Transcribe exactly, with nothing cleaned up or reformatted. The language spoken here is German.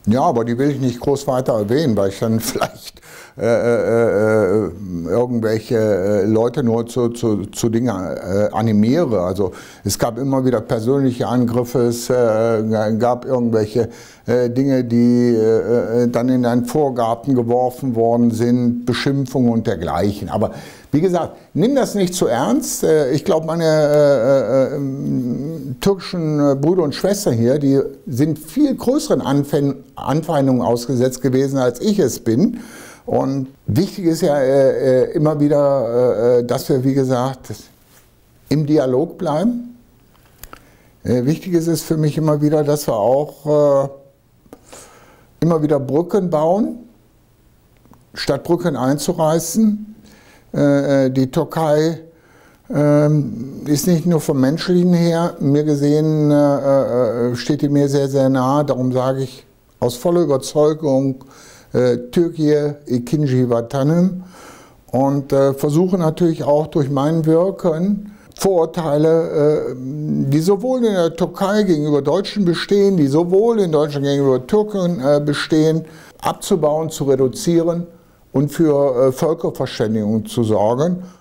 Ja, aber die will ich nicht groß weiter erwähnen, weil ich dann vielleicht äh, äh, irgendwelche äh, Leute nur zu, zu, zu Dingen äh, animiere. Also es gab immer wieder persönliche Angriffe, es äh, gab irgendwelche äh, Dinge, die äh, dann in einen Vorgarten geworfen worden sind, Beschimpfungen und dergleichen. Aber wie gesagt, nimm das nicht zu ernst. Ich glaube, meine äh, äh, türkischen Brüder und Schwestern hier, die sind viel größeren Anfein Anfeindungen ausgesetzt gewesen, als ich es bin. Und wichtig ist ja äh, immer wieder, äh, dass wir, wie gesagt, im Dialog bleiben. Äh, wichtig ist es für mich immer wieder, dass wir auch äh, immer wieder Brücken bauen, statt Brücken einzureißen. Die Türkei ist nicht nur vom Menschlichen her, mir gesehen steht die mir sehr, sehr nahe. Darum sage ich aus voller Überzeugung Türkei ikinci vatanım und versuche natürlich auch durch mein Wirken Vorurteile, die sowohl in der Türkei gegenüber Deutschen bestehen, die sowohl in Deutschland gegenüber Türken bestehen, abzubauen, zu reduzieren und für Völkerverständigung zu sorgen.